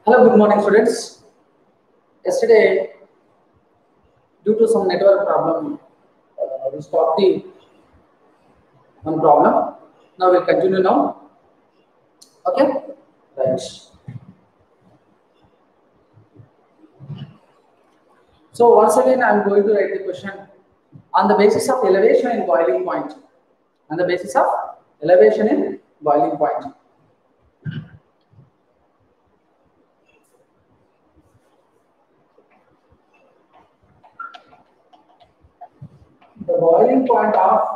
Hello, good morning, students. Yesterday, due to some network problem, we stopped the one problem. Now we'll continue now. Okay? Right. So once again, I'm going to write the question on the basis of elevation in boiling point. On the basis of elevation in boiling point. The boiling point of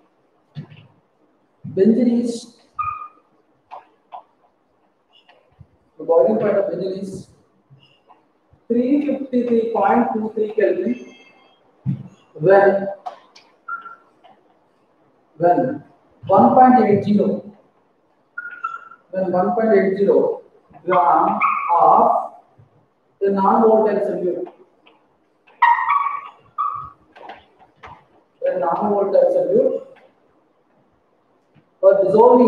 benzene is 353.23 Kelvin when 1.80 gram of the non-volatile solute was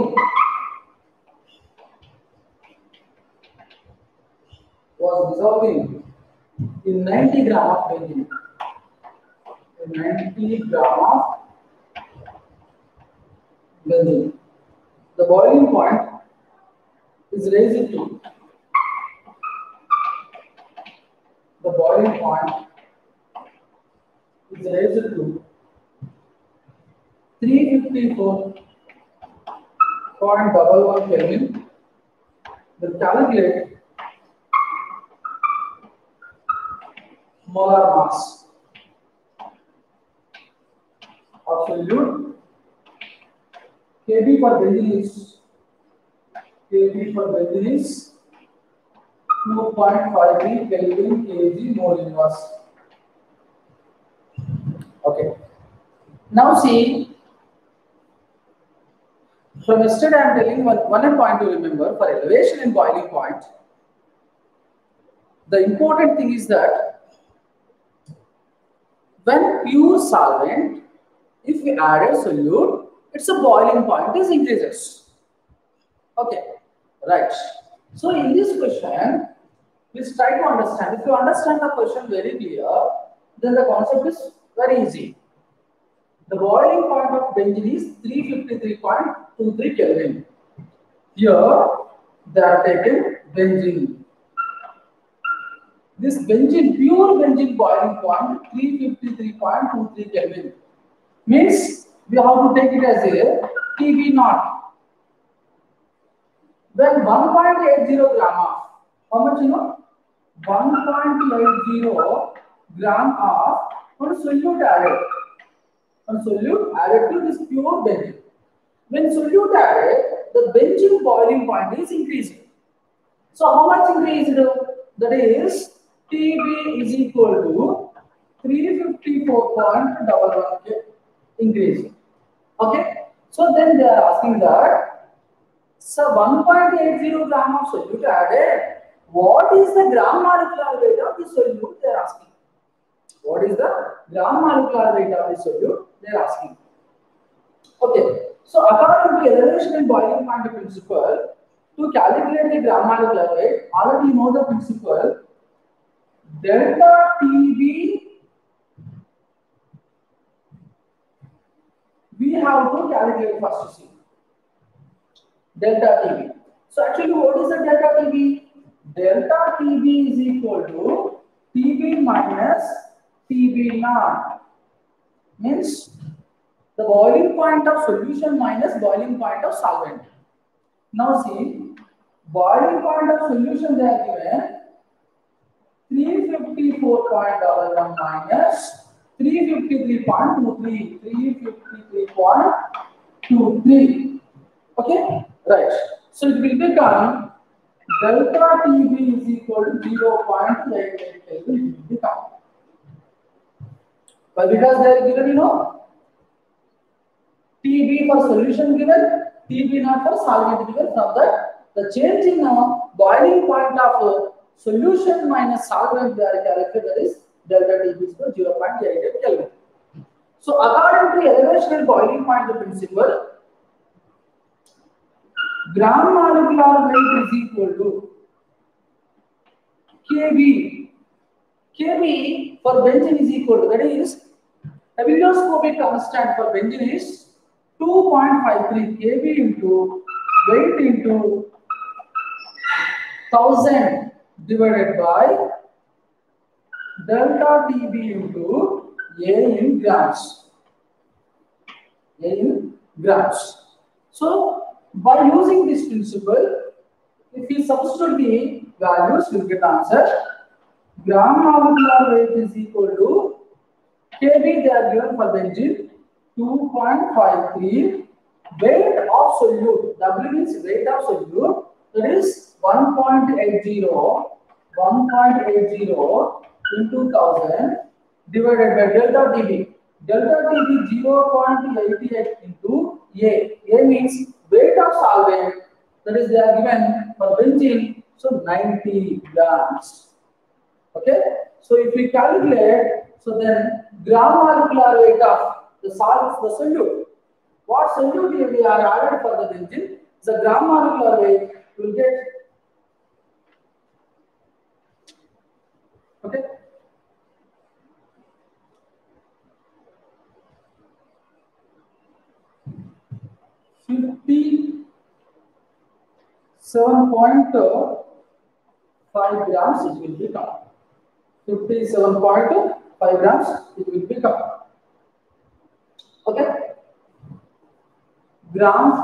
dissolving in 90 gram of benzene. In 90 gram of benzene. The boiling point is raised to 354.11 Kelvin. Then calculate molar mass of solute. Kb for benzene is 2.53 Kelvin kg mole inverse. Okay. Now see, from yesterday I am telling one point to remember for elevation in boiling point. The important thing is that when pure solvent, if we add a solute, its a boiling point is increases. Okay, right. So in this question, please try to understand. If you understand the question very clear, then the concept is very easy. The boiling point of benzene is 353.23 Kelvin. Here they are taken benzene. This benzene, pure benzene boiling point 353.23 Kelvin. Means we have to take it as a TB naught. When 1.80 gram of, how much you know? 1.80 gram of one solute added. One solute added to this pure benzene. When solute added, the benzene boiling point is increasing. So how much increased? That is TB is equal to 354.11 increase. Okay. So then they are asking that. So 1.80 gram of solute added. What is the gram molecular weight of the solute? They are asking. What is the gram molecular weight of the solute? They are asking. Okay. So according to elevation and boiling point principle, to calculate the gram molecular weight, already you know the principle. Delta TB, we have to calculate first. See. Delta TB. So actually, what is the delta TB? Delta TB is equal to TB minus TB naught. Means the boiling point of solution minus boiling point of solvent. Now see, boiling point of solution they are given 354.11 minus 353.23. 353.23. Okay, right. So it will become delta TB is equal to 0.88 Kelvin. But because they are given, you know, TB for solution given, TB not for solvent given. From that, the change in boiling point of solution minus solvent they are calculated, that is delta TB is equal to 0.88 Kelvin. So according to elevation and boiling point principle, gram molecular weight is equal to Kb. Kb for benzene is equal to, that is, stereoscopic constant for benzene is 2.53 kb into weight into 1000 divided by delta Tb into A in grams. A in grams. So by using this principle, if we substitute the values, we will get answer. Gram molecular weight is equal to Kb, they are given for benzene 2.53. Weight of solute, W means weight of solute, that is 1.80 into 1000 divided by delta Tb. Delta Tb 0.88 into A. A means weight of solvent, that is they are given for benzene, so 90 grams. Okay, so if we calculate, so then gram molecular weight of the salts, the solute, what solute we are added for the benzene, the gram molecular weight will get. Okay, $57.5 grams it will become. 57.5 grams it will become. Okay, gram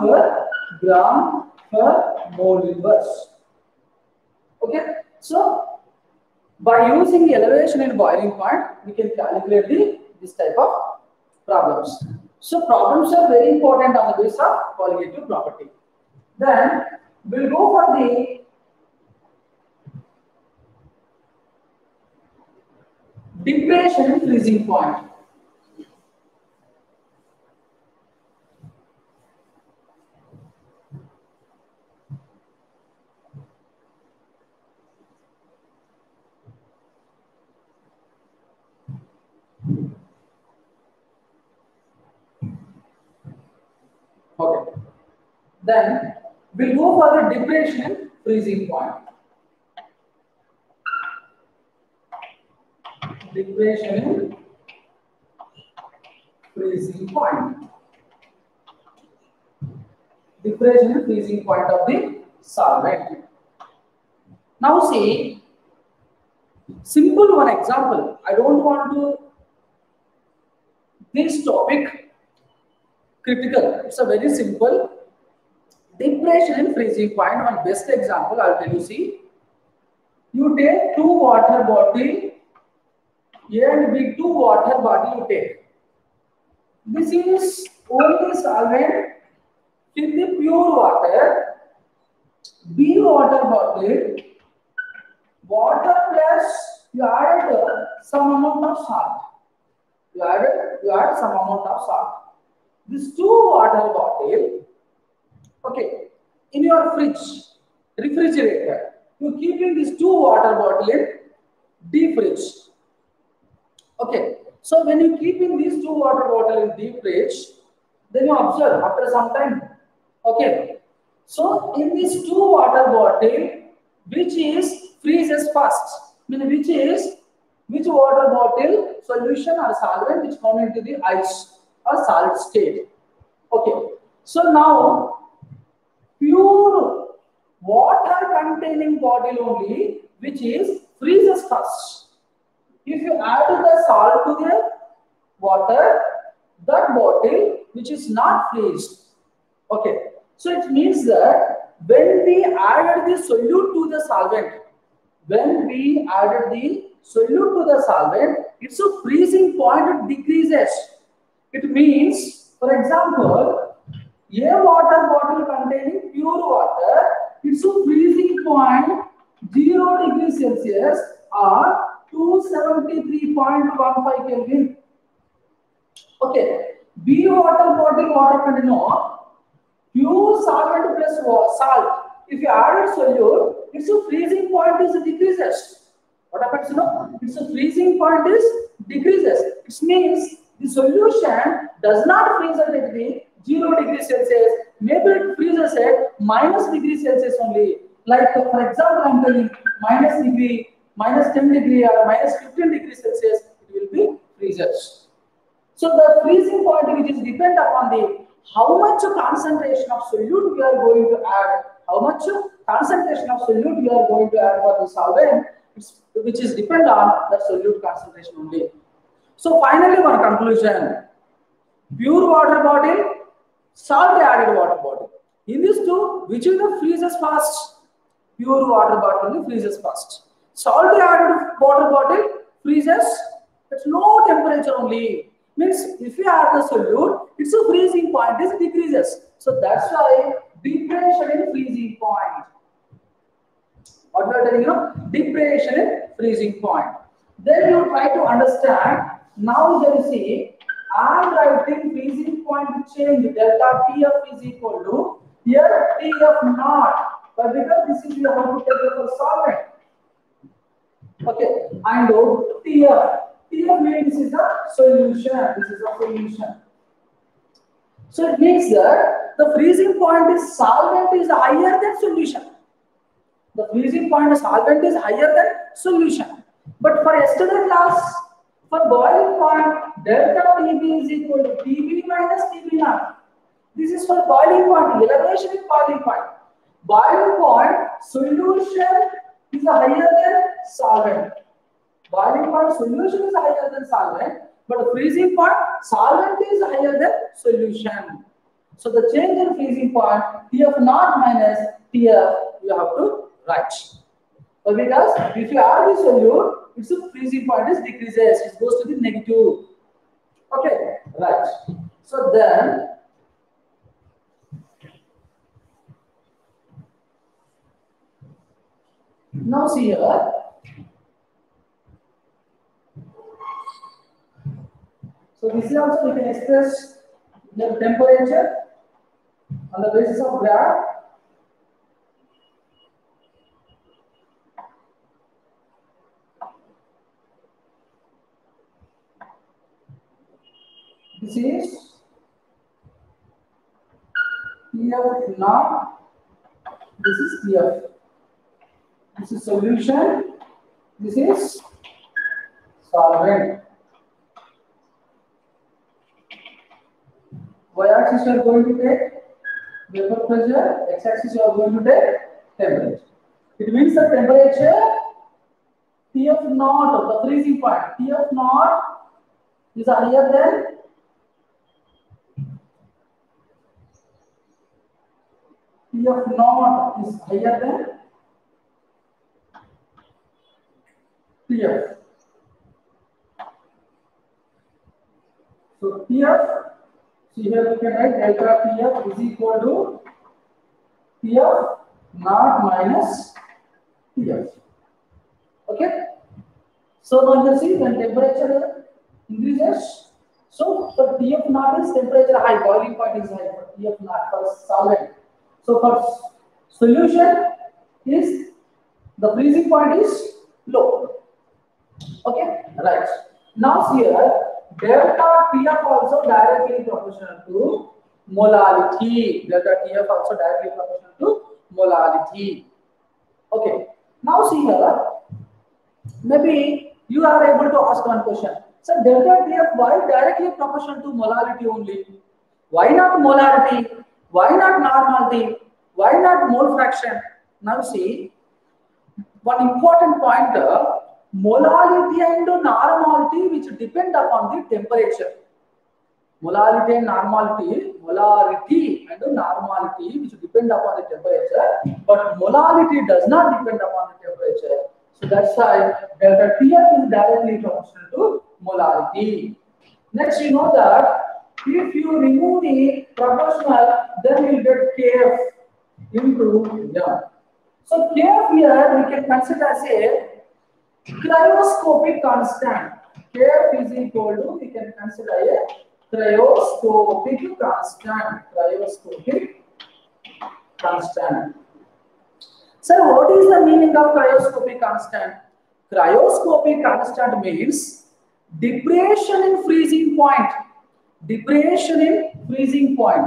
per mole inverse. Okay, so by using the elevation and boiling point, we can calculate this type of problems. So problems are very important on the basis of colligative property. Then we'll go for the depression and freezing point. Okay. Then we'll go for the depression and freezing point. Depression and freezing point. Depression and freezing point of the solvent. Now see, simple one example. I don't want to this topic critical. It's a very simple depression and freezing point. One best example I'll tell you. See, you take 2 water bottle, A and B, 2 water bottle you take. This is only solvent with the pure water. B water bottle, water plus you add some amount of salt. You add some amount of salt. This 2 water bottle, okay, in your refrigerator, you keeping this 2 water bottle in deep fridge. Okay, so when you keeping these 2 water bottle in deep fridge, then you observe after some time. Okay, so in this 2 water bottle, which is freezes first, which water bottle solution or solvent which come into the ice or solid state. Okay, so now pure water containing bottle only which is freezes first. If you add the salt to the water, that bottle which is not freezed. Okay, so it means that when we added the solute to the solvent, its a freezing point decreases. It means, for example, a water bottle containing pure water, its a freezing point 0 degrees Celsius or 273.15 Kelvin. Okay, B water bottle water container pure solvent plus salt. If you add solute, its a freezing point is decreases. What happens? Its a freezing point is decreases. It means the solution does not freeze at the 0 degrees Celsius. Maybe it freezes at -degree Celsius only. Like for example, I'm telling minus 10 degree or minus 15 degrees Celsius, it will be freezes. So the freezing point which is depend upon the how much concentration of solute we are going to add, how much concentration of solute we are going to add for the solvent, which is depend on the solute concentration only. So finally, one conclusion: pure water bottle, salt added water bottle. In these two, which is the freezes fast? Pure water bottle only freezes fast. Salt added water bottle freezes at low temperature only. Means if you add the solute, its a freezing point is decreases. So that's why depression in freezing point. What we are telling you? Depression in freezing point. Then you try to understand. Now you see, I am writing freezing point change delta Tf is equal to here Tf naught. But because this is you have to take it for solvent. Okay, and Tf. Tf means this is a solution. This is a solution. So it means that the freezing point is solvent is higher than solution. The freezing point of solvent is higher than solution. But for yesterday class, for boiling point, delta Tb is equal to Tb minus Tb naught. This is for boiling point. Elevation is boiling point. Boiling point solution is higher than solvent. Boiling point solution is higher than solvent, but the freezing point solvent is higher than solution. So the change in freezing point Tf naught minus Tf you have to write. But because if you add the solute, its freezing point is decreases. It goes to the negative. Okay, right. So then now see here. So this is also we can express the temperature on the basis of graph. This is Tf naught. This is Tf. This is solution. This is solvent. Y-axis you are going to take vapor pressure. X-axis you are going to take temperature. It means the temperature Tf naught, the freezing point. Tf naught is higher than Tf naught is higher than Tf. So Tf, see here we can write delta Tf is equal to Tf naught minus Tf. Okay. So now you see when temperature increases, so for Tf naught is temperature high, boiling point is high for Tf naught for solvent. So for solution is the freezing point is low. Okay, right. Now see here delta Tf also directly proportional to molality. Delta Tf also directly proportional to molality. Okay. Now see here. Maybe you are able to ask one question. So delta Tf why directly proportional to molality only? Why not molarity? Why not normality? Why not mole fraction? Now see, one important point, molality and normality which depend upon the temperature. Molality and normality which depend upon the temperature, but molality does not depend upon the temperature. So that's why delta Tf is directly proportional to molality. Next, you know that if you remove the proportional, then you will get Kf into M. So Kf here we can consider as a cryoscopic constant. Kf is equal to, we can consider a cryoscopic constant. Cryoscopic constant. Sir, what is the meaning of cryoscopic constant? Cryoscopic constant means depression in freezing point. Depression in freezing point.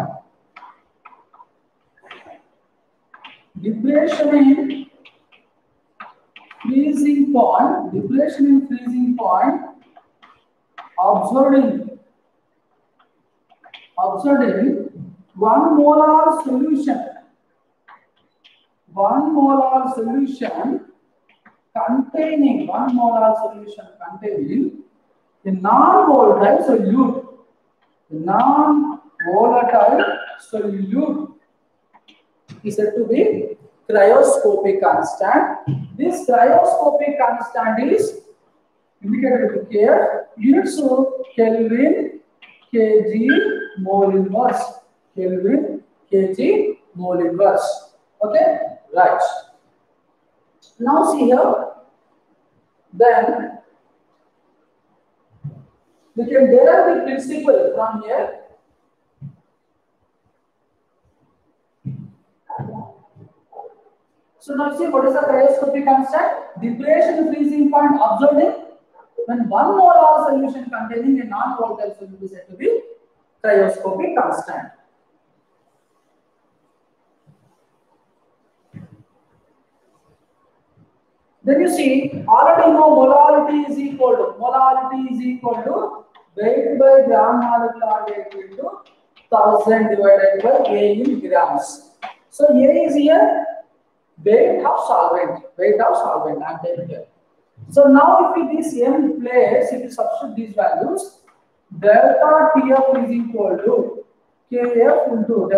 Depression in freezing point, depression in freezing point observed in 1 molar solution. 1 molar solution containing a non-volatile solute. Non-volatile solute is said to be cryoscopic constant. This cryoscopic constant is indicated with care. Units of Kelvin, kg, mole inverse. Kelvin, kg, mole inverse. Okay, right. Now see here. Then we can derive the principle from here. So now see what is the cryoscopic constant? Depression freezing point observed in when 1 molar solution containing a non-volatile solute is said to be cryoscopic constant. Then you see, already know molarity is equal to weight by gram molecular weight into 1000 divided by A in grams. So A is here weight of solvent. I'm taking here. So now if this M place, if you substitute these values, delta TF is equal to KF into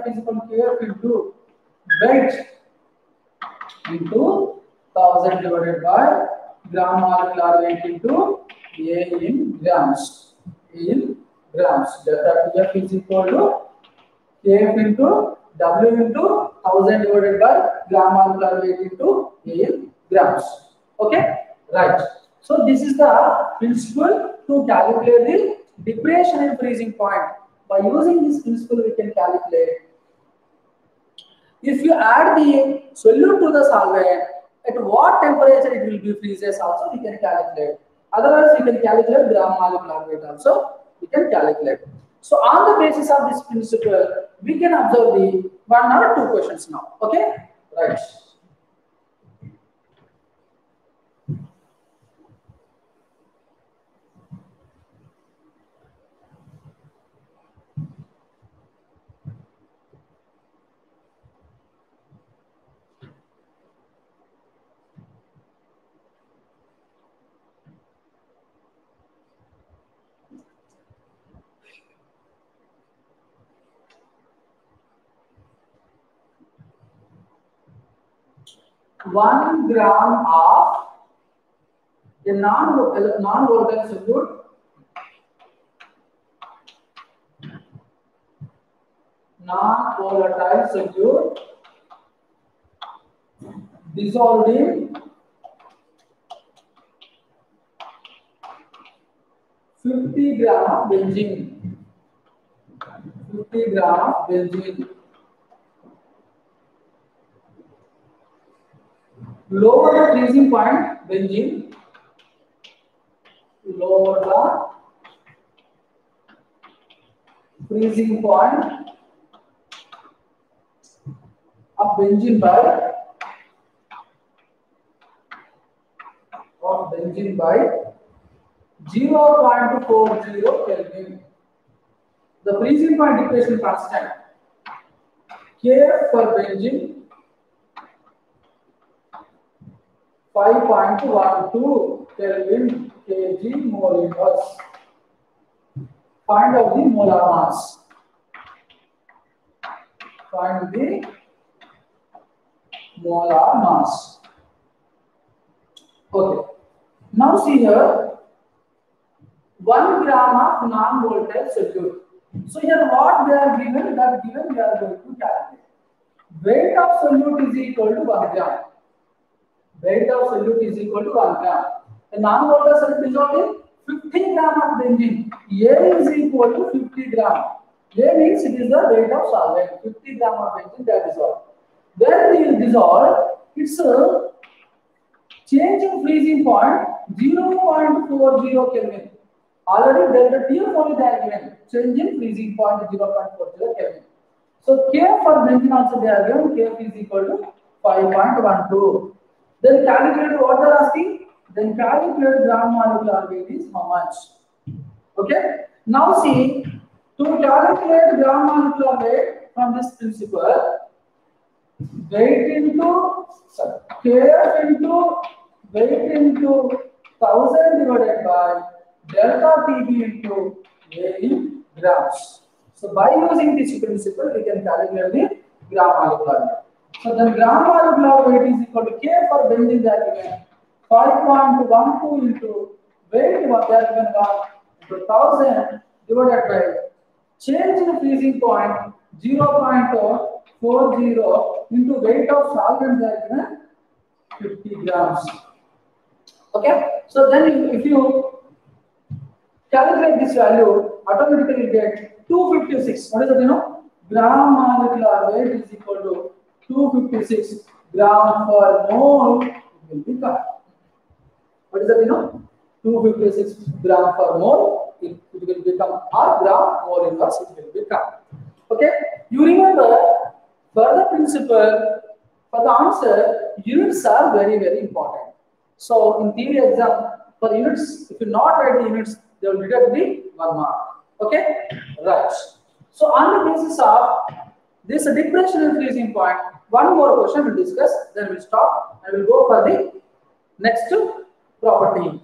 weight into 1000 divided by gram molecular weight into A in grams. Delta TF is equal to KF into W into 1000 divided by gram molecular weight into A in grams. Okay, right. So this is the principle to calculate the depression and freezing point. By using this principle, we can calculate. If you add the solute to the solvent, at what temperature it will be freezes also we can calculate. Otherwise, we can calculate gram molecular weight also we can calculate. So on the basis of this principle, we can observe the 1 or 2 questions now. Okay, right. One gram of a non-volatile solute dissolved in 50 gram of benzene. Lower the freezing point benzene. Lower the freezing point of benzene by 0.40 Kelvin. The freezing point depression constant K for benzene 5.12 Kelvin kg mole inverse. Find out the molar mass. Okay. Now see here 1 gram of non-volatile solute. So here what they are given, we are going to calculate. Weight of solute is equal to 1 gram. A non-volatile solute dissolved in 50 gram of benzene. A is equal to 50 gram. A means it is the weight of solvent. 50 gram of benzene that dissolved. When it is dissolved, it's a change in freezing point 0.40 Kelvin. Already delta TF only they are given. Change in freezing point 0.40 Kelvin. So K for benzene also they are given. K is equal to 5.12. Then calculate what they are asking. Then calculate gram molecular weight is how much. Okay. Now see, to calculate gram molecular weight from this principle, weight into kf into weight into 1000 divided by delta TB into A in grams. So by using this principle, we can calculate the gram molecular weight. So then gram molecular weight is equal to K for benzene that given 5.12 into weight what they are given 1 into 1000 divided by change in freezing point 0.40 into weight of solvent they are given 50 grams. Okay, so then if you calculate this value, automatically you get 256. What is that? Gram molecular weight is equal to 256 gram per mole. It will become. What is that? 256 gram per mole. It will become or gram mole inverse. It will become. Okay. You remember for the principle, for the answer, units are very important. So in theory exam, for the units, if you not write the units, they will deduct the 1 mark. Okay, right. So on the basis of this depression and freezing point, one more question we'll discuss. Then we'll stop and we'll go for the next property.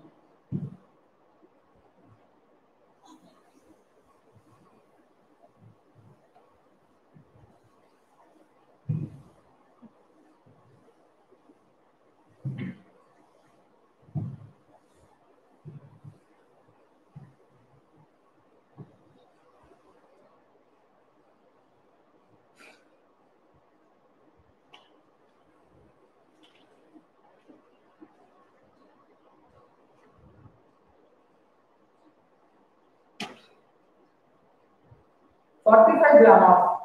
Forty-five gram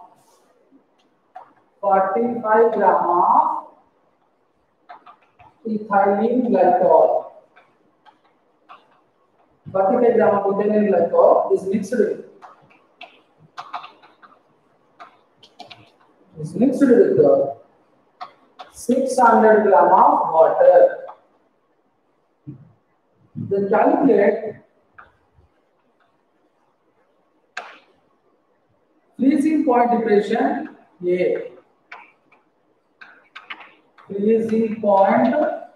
of ethylene glycol. 45 gram of ethylene glycol is mixed with 600 gram of water. Then calculate freezing point depression A. Freezing point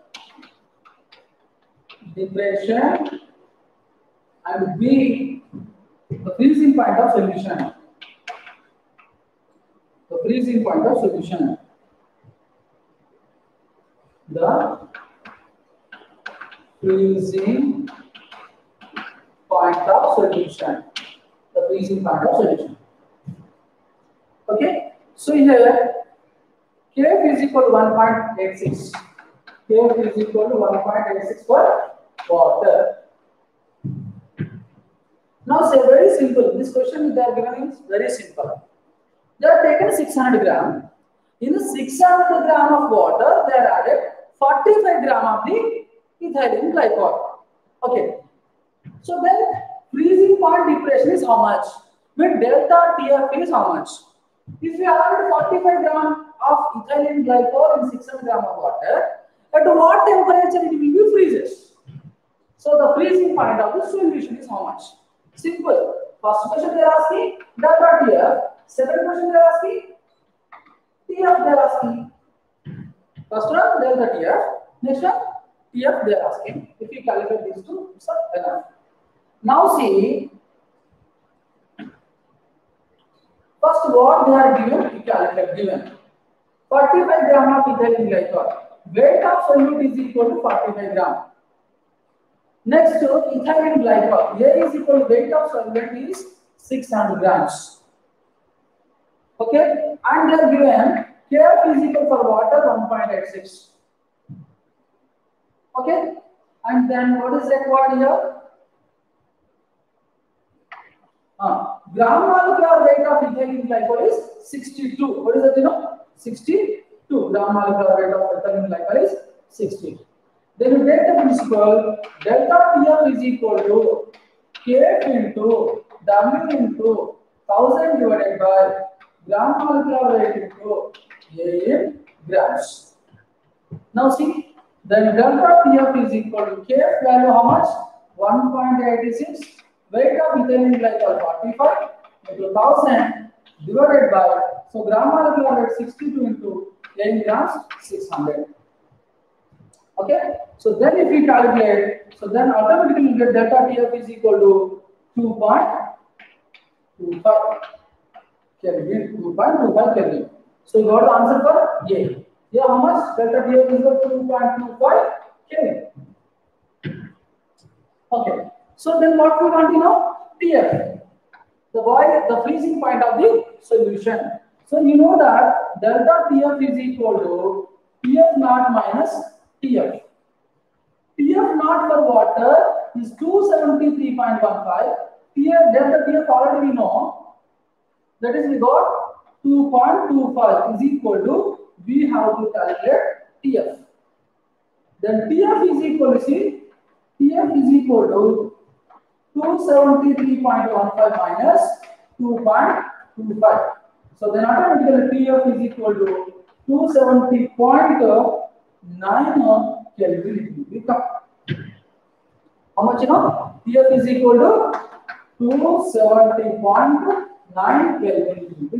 depression and B, the freezing point of solution. The freezing point of solution. The freezing point of solution. The freezing point of solution. Okay. So here Kf is equal to 1.86. Kf is equal to 1.86 for water. Now say very simple. This question they are given is very simple. They are taken 600 gram. In the 600 gram of water, they are added 45 gram of the ethylene glycol. Okay. So then freezing point depression is how much? When delta TF is how much? If you add 45 gram of ethylene glycol in 600 gram of water, at what temperature it will be freezes? So the freezing point of the solution is how much? Simple. First question they are asking delta TF. Second question they are asking TF they are asking. First one delta TF. Next one TF they are asking. If you calculate these two, it's enough. Now see. First, what they are given, you calculate given. 45 gram of ethylene glycol. Weight of solute is equal to 45 gram. Next, ethylene glycol. A is equal to weight of solvent is 600 grams. Okay, and they are given Kf is equal for water 1.86. Okay, and then what is required here? Gram molecular weight of ethylene glycol is 62. What is that? 62. Gram molecular weight of ethylene glycol is 62. Then you take the principle delta TF is equal to Kf into W into 1000 divided by gram molecular weight into A in grams. Now see, Then delta TF is equal to Kf value how much? 1.86. Weight of ethylene glycol 45 into 1000 divided by, so gram molecular weight 62 into 10 grams 600. Okay, so then if we calculate, so then automatically you get delta TF is equal to 2.25 Kelvin, 2.25 Kelvin. So you got the answer for A. Yeah, how much? Delta TF is equal to 2.25 Kelvin. Okay, so then what we want to know? TF, the freezing point of the solution. So you know that delta TF is equal to TF naught minus TF. TF naught for water is 273.15. TF delta TF already we know. That is we got 2.25 is equal to, we have to calculate TF. Then TF is equal to, see, TF is equal to 273.15 minus 2.25. So then automatically TF is equal to 270.9 Kelvin. How much you know? TF is equal to 270.9 Kelvin.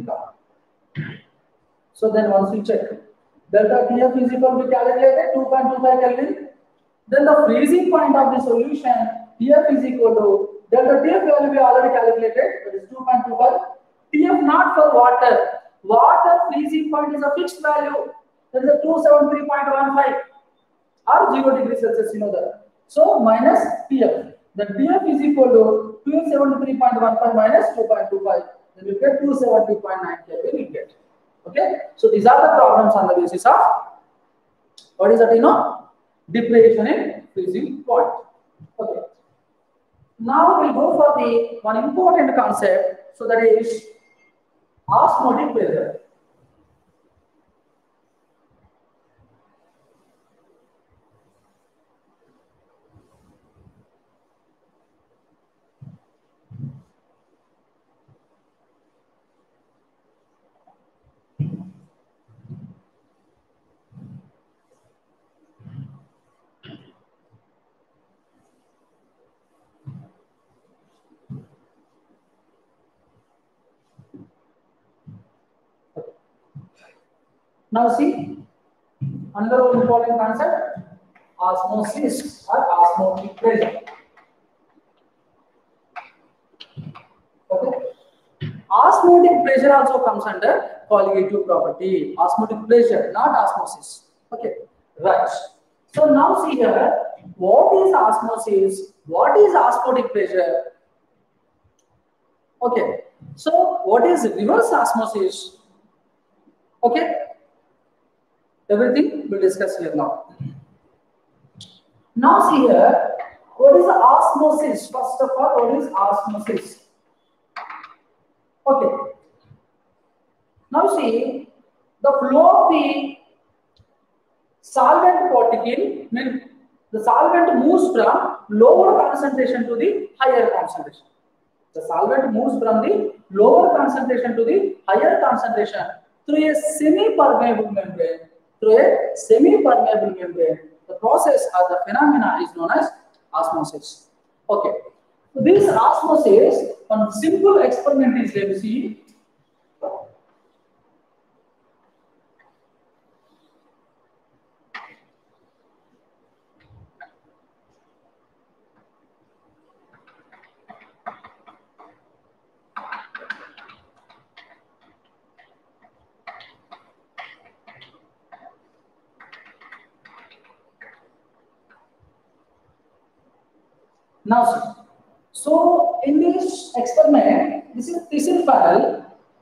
So then once we check, delta TF is equal to calculated 2.25 Kelvin. Then the freezing point of the solution, TF is equal to, delta TF value we already calculated, that is 2.25. TF not for water. Water freezing point is a fixed value, that is a 273.15 or 0 degrees Celsius, you know that. So minus TF. Then TF is equal to 273.15 minus 2.25. Then you get 270.9 Kelvin you get. Okay. So these are the problems on the basis of, what is that, you know? Depression in freezing point. Okay. Now we'll go for the one important concept, so that is osmotic pressure. Now see, another important concept, osmosis or osmotic pressure. Okay. Osmotic pressure also comes under colligative property. Osmotic pressure, not osmosis. Okay, right. So now see here, what is osmosis? What is osmotic pressure? Okay, so what is reverse osmosis? Okay, everything we'll discuss here now. Now see here, what is the osmosis? First of all, what is osmosis? Okay. Now see, the flow of the solvent particle, means the solvent moves from lower concentration to the higher concentration. The solvent moves from the lower concentration to the higher concentration through a semi-permeable membrane. Through a semi-permeable membrane, the process or the phenomena is known as osmosis. Okay. So this osmosis, one simple experiment is, let me see. Now see. So in this experiment, this is Thyssen funnel.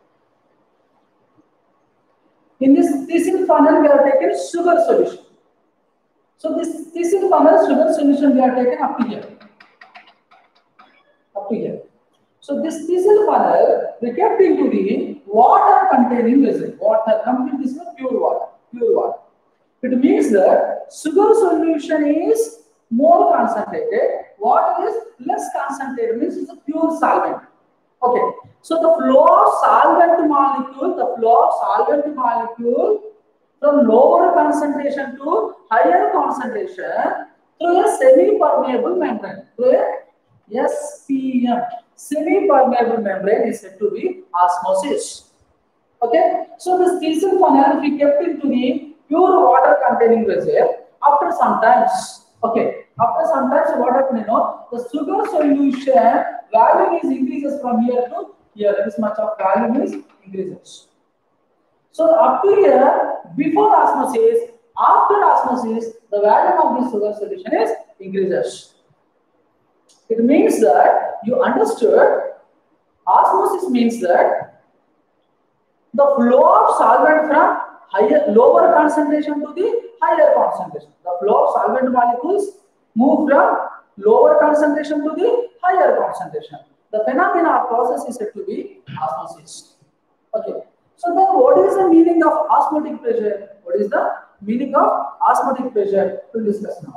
In this Thyssen funnel, we have taken sugar solution. So this Thyssen funnel sugar solution we have taken up to here. Up to here. So this Thyssen funnel we kept into the water containing resin. Water, complete this is pure water. Pure water. It means that sugar solution is more concentrated. Water is less concentrated, means it's a pure solvent. Okay. So the flow of solvent molecule, from lower concentration to higher concentration through a semi-permeable membrane. Through a SPM, semi-permeable membrane, is said to be osmosis. Okay, so this diesel funnel we kept into the pure water containing vessel. After some times, okay, after some times, what happens? You know, the sugar solution volume is increases from here to here. This much of volume is increases. So up to here, before osmosis, after osmosis, the volume of the sugar solution is increases. It means that you understood. Osmosis means that the flow of solvent from lower concentration to the higher concentration. The flow of solvent molecules move from lower concentration to the higher concentration. The phenomena or process is said to be osmosis. Okay. So then what is the meaning of osmotic pressure? What is the meaning of osmotic pressure? We'll discuss now.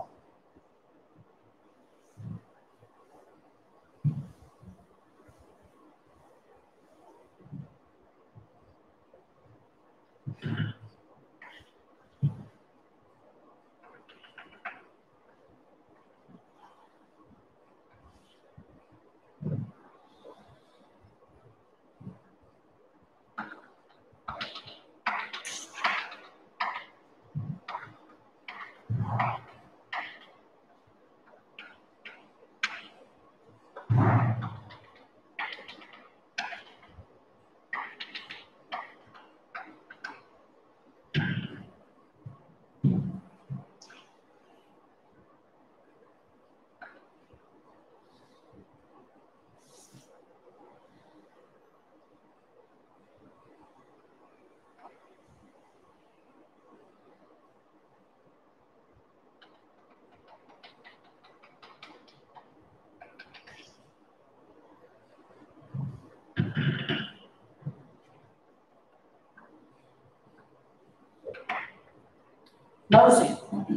Now see.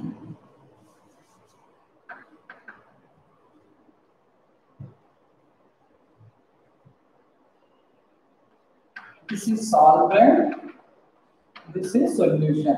This is solvent, this is solution.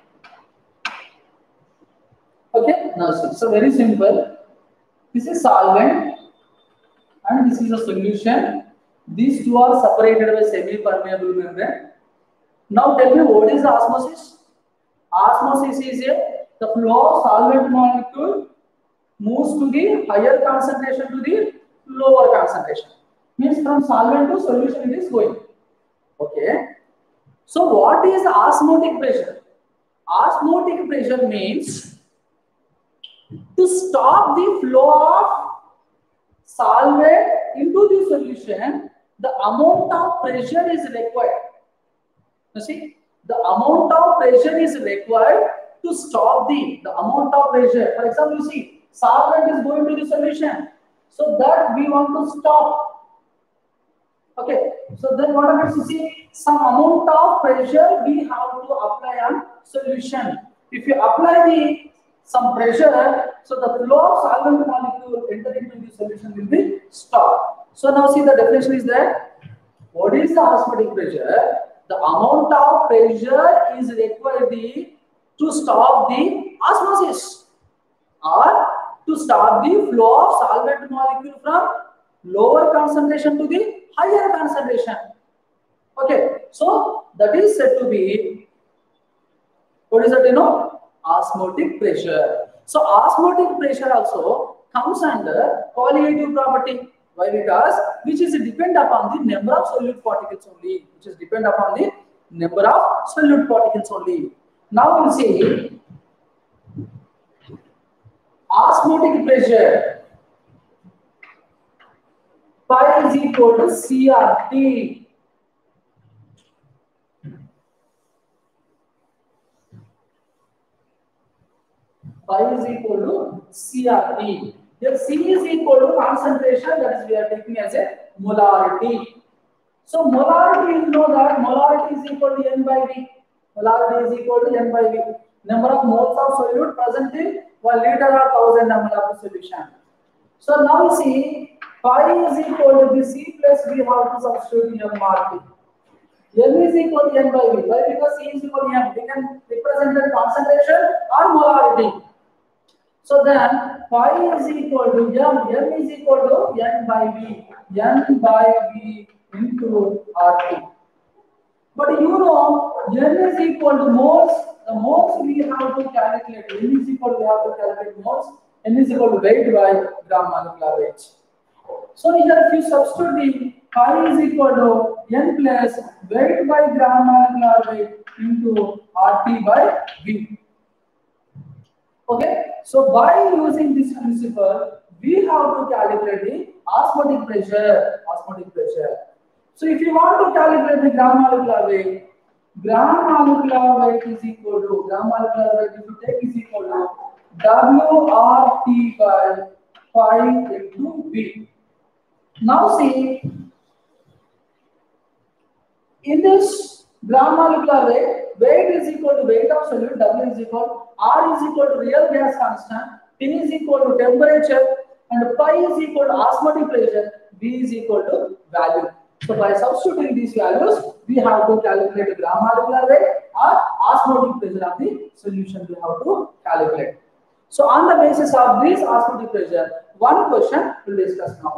Okay, now see. So very simple. This is solvent and this is a solution. These two are separated by semi-permeable membrane. Now tell me, what is osmosis? Osmosis is the flow of solvent molecule moves to the higher concentration to the lower concentration. Means from solvent to solution it is going. Okay. So what is osmotic pressure? Osmotic pressure means to stop the flow of solvent into the solution, the amount of pressure is required. You see, the amount of pressure is required to stop the amount of pressure. For example, you see, solvent is going to the solution, so that we want to stop. Okay, so then what happens? You see, some amount of pressure we have to apply on solution. If you apply some pressure, so the flow of solvent molecule entering into the solution will be stopped. So now see, the definition is that what is the osmotic pressure? The amount of pressure is required to stop the osmosis or to stop the flow of solvent molecule from lower concentration to the higher concentration. Okay, so that is said to be, what is that, you know? Osmotic pressure. So osmotic pressure also comes under colligative property. Why? Because which is depend upon the number of solute particles only. Which is depend upon the number of solute particles only. Now we'll see osmotic pressure. Pi is equal to CRT. Pi is equal to CRT. Here C is equal to concentration, that is we are taking as a molarity. So molarity, you know that molarity is equal to N by V. Molarity is equal to N by V. Number of moles of solute present in 1 liter or 1000 ml of solution. So now you see, pi is equal to the C plus V, have to substitute in MRT. M is equal to N by V. Why? Because C is equal to M. We can represent the concentration or molarity. So then phi is equal to M. M is equal to N by V. N by V into RT. But you know, N is equal to moles. The moles we have to calculate. N is equal to, we have to calculate moles. N is equal to weight by gram molecular weight. So here if you substitute the phi is equal to N plus weight by gram molecular weight into RT by V. Okay, so by using this principle, we have to calculate the osmotic pressure. So if you want to calculate the gram molecular weight is equal to, gram molecular weight if you take is equal to WRT by phi into V. Now see, in this gram molecular weight is equal to weight of solute, W is equal, R is equal to real gas constant, T is equal to temperature, and pi is equal to osmotic pressure, V is equal to value. So by substituting these values, we have to calculate the gram molecular weight or osmotic pressure of the solution we have to calculate. So on the basis of this osmotic pressure, one question we'll discuss now.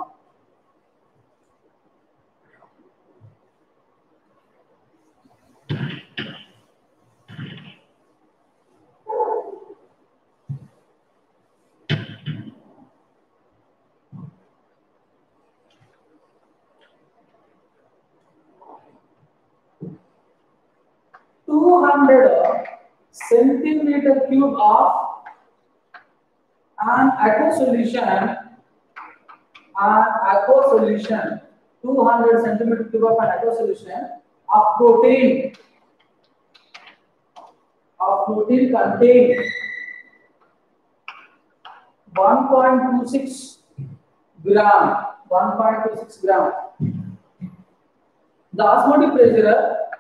centimeter cube of an aqua solution, 200 centimeter cube of an aqua solution of protein contain 1.26 gram. The osmotic pressure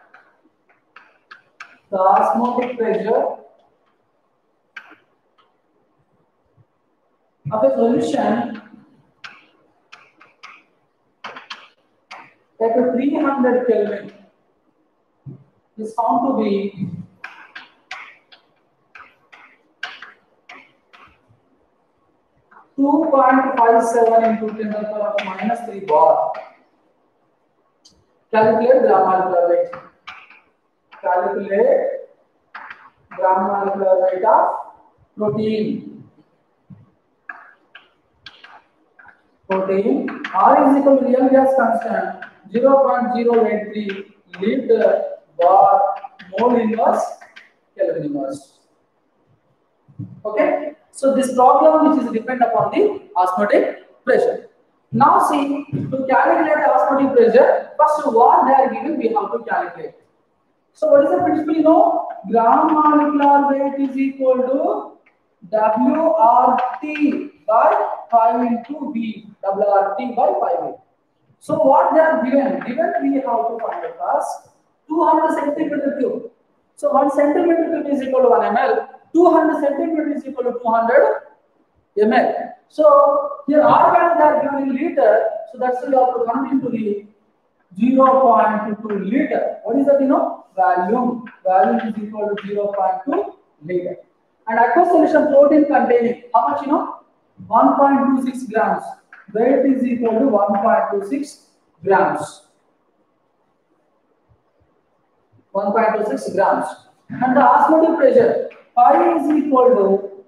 of a solution at 300 Kelvin is found to be 2.57 into 10 to the power of -3 bar. Calculate gram molecular weight. Of protein. R is equal to real gas constant 0.083 liter bar mole inverse Kelvin inverse. Okay, so this problem which is depend upon the osmotic pressure. Now see, to calculate the osmotic pressure, first what they are given we have to calculate. So what is the principle? You know, gram molecular weight is equal to WRT by 5 into V. WRT by 5V. So what they are given we have to find the first 200 centimeter cube. So 1 centimeter cube is equal to 1 ml. 200 centimeter is equal to 200 ml. So here R value they are given in liter. So that's why you have to convert into the 0.22 liter. What is that? You know, volume is equal to 0.2 liter. And aqueous solution protein containing how much? You know, 1.26 grams. Weight is equal to 1.26 grams. 1.26 grams. And the osmotic pressure phi is equal to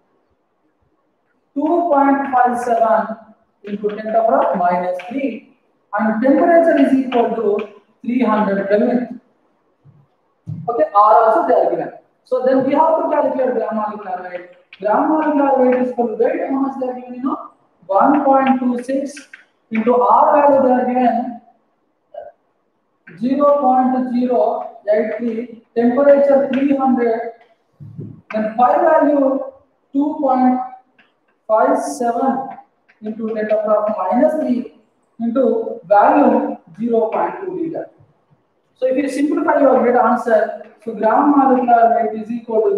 2.57 into 10 to the power of -3, and temperature is equal to 300 Kelvin. Okay, R also they are given. So then we have to calculate gram molecular weight. Gram molecular weight is equal to weight. How much they are given? You know, 1.26 into R value they are given 0.083, temperature 300, then phi value 2.57 into 10 to the power of -3 into value 0.2 liter. So if you simplify, you will get answer. So gram molecular weight is equal to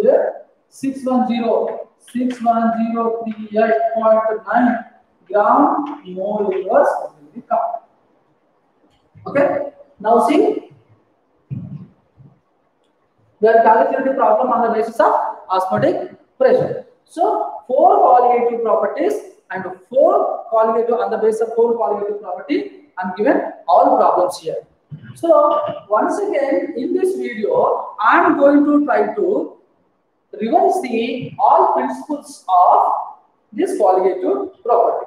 61038.9 gram mole inverse. Okay. Now see, We are calculating the problem on the basis of osmotic pressure. So 4 colligative properties and 4 colligative on the basis of 4 colligative property, I'm given all problems here. So once again in this video, I'm going to try to revise the all principles of this colligative property.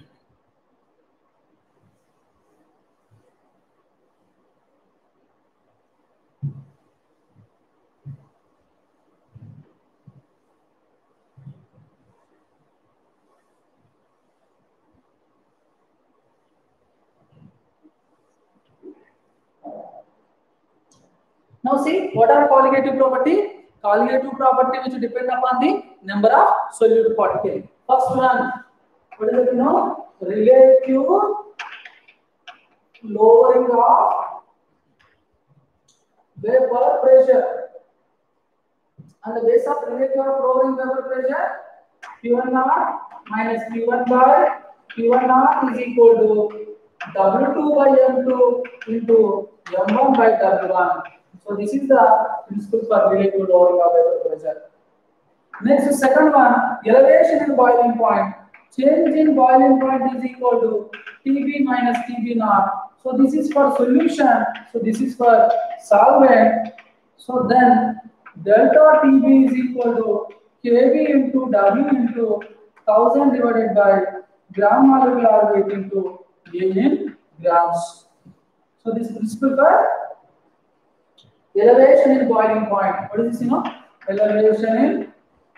Now see, what are colligative property? Colligative property which depend upon the number of solute particles. First one, what is it? You know, relative lowering of vapor pressure. On the base of relative lowering vapor pressure, Q1 naught minus Q1 by Q1 naught is equal to W2 by M2 into M1 by W1. So this is the principle for relative lowering of vapor pressure. Next, second one, elevation in boiling point. Change in boiling point is equal to TB minus TB naught. So this is for solution. So this is for solvent. So then delta TB is equal to kb into W into 1000 divided by gram molecular weight into A in grams. So this principle for elevation in boiling point. What is this? You know, elevation in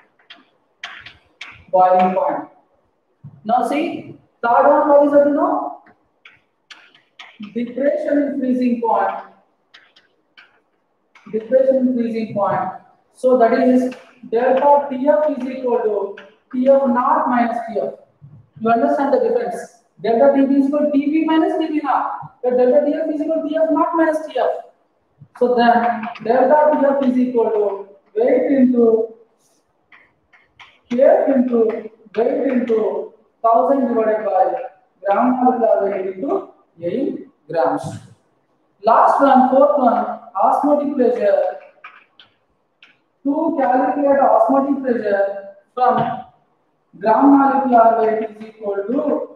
boiling point. Now see, third one, what is that? You know, depression in freezing point. Depression in freezing point. So that is delta TF is equal to TF naught minus TF. You understand the difference? Delta TB is equal to TB minus TB naught. The delta TF is equal to TF naught minus TF. So then delta TF is equal to weight into Kf into weight into 1000 divided by gram molecular weight into A in grams. Last one, fourth one, osmotic pressure. To calculate osmotic pressure from gram molecular weight is equal to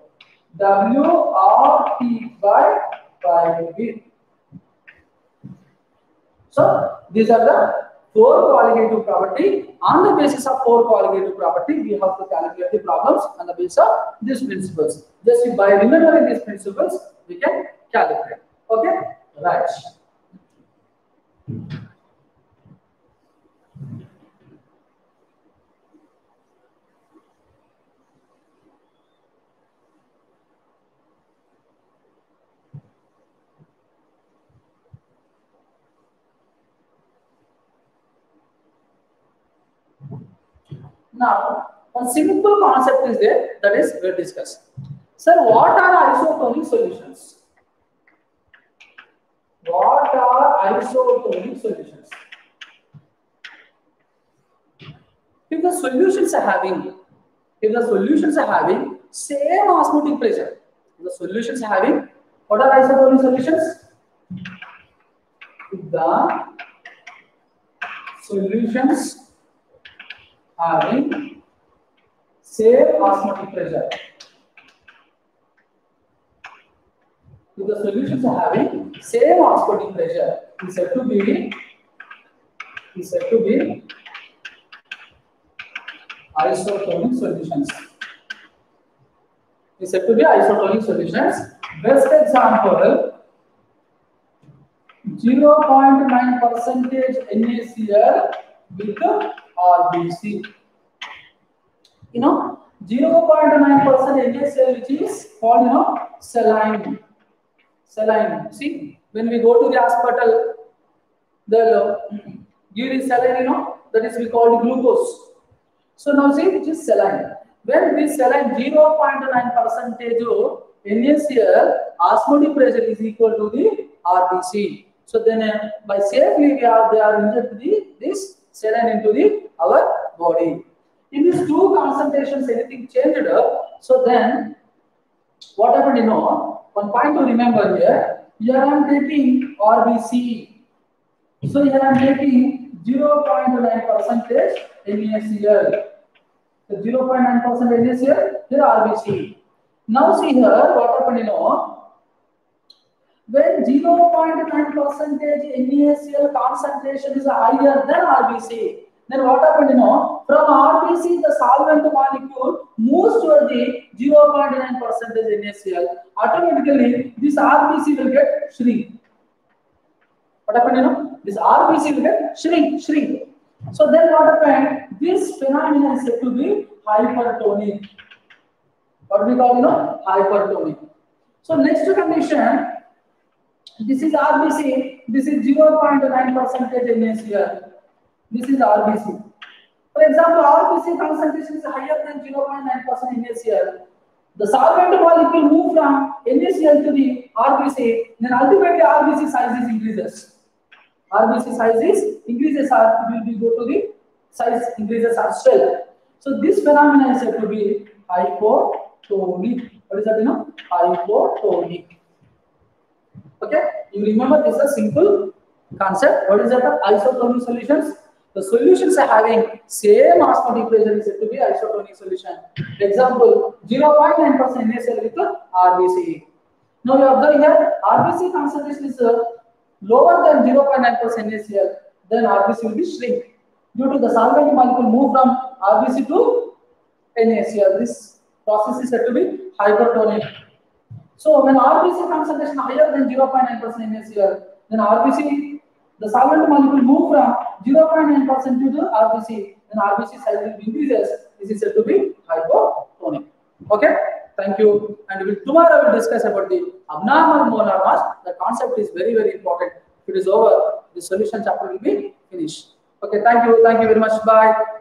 WRT by pi. So these are the 4 colligative property. On the basis of 4 colligative property, we have to calculate the problems on the basis of these principles. Just by remembering these principles, we can calculate. Okay, right. Now, one simple concept is there, that is we'll discuss. Sir, what are isotonic solutions? What are isotonic solutions? If the solutions are having same osmotic pressure, the solutions are having, what are isotonic solutions? If the solutions having same osmotic pressure. If the solutions are having same osmotic pressure, is said to be isotonic solutions. Is said to be isotonic solutions. Best example, 0.9% NaCl with RBC. You know, 0.9% NaCl, which is called, you know, saline. Saline. See, when we go to the hospital, they'll give the saline, you know, that is we call glucose. So now see, which is saline. When this saline 0.9% NaCl, osmotic pressure is equal to the RBC. So then, by safely they are inject this saline into our body. In these two concentrations, anything changed up. So then, what happened? You know, one point to remember here. Here I am taking RBC. So here I am taking 0.9% NaCl. So 0.9% NaCl, here RBC. Now see here, what happened, you know, when 0.9% NaCl concentration is higher than RBC, then what happened, you know, from RBC the solvent molecule moves toward the 0.9% NaCl. Automatically, this RBC will get shrink. What happened, you know? This RBC will get shrink. So then what happened? This phenomenon is said to be hypertonic. What we call, you know, hypertonic. So next condition, this is RBC, this is 0.9% NaCl. This is RBC. For example, RBC concentration is higher than 0.9% NaCl. The solvent molecule move from NaCl to the RBC, then ultimately RBC size is increases. RBC size is increases or will be go to the size increases as well. So this phenomenon is said to be hypotonic. What is that, you know? Hypotonic. Okay, you remember this is a simple concept. What is that? Isotonic solutions. The solutions are having same osmotic pressure is said to be isotonic solution. Example, 0.9% NaCl with RBC. Now you observe here, RBC concentration is lower than 0.9% NaCl, then RBC will be shrink. Due to the solvent molecule move from RBC to NaCl, this process is said to be hypertonic. So when RBC concentration higher than 0.9% NaCl, then RBC, the solvent molecule move from 0.9% to the RBC, then RBC size will increases. This is said to be hypotonic. Okay, thank you. And tomorrow we will discuss about the abnormal molar mass. The concept is very, very important. If it is over, the solution chapter will be finished. Okay, thank you very much. Bye.